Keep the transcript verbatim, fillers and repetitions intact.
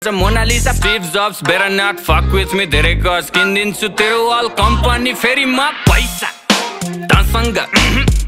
Mona Lisa, Steve Jobs, better not fuck with me. धेरै गज किनिदिन्छु तेरो वाल कम्पनी फेरि म पैसा तसँग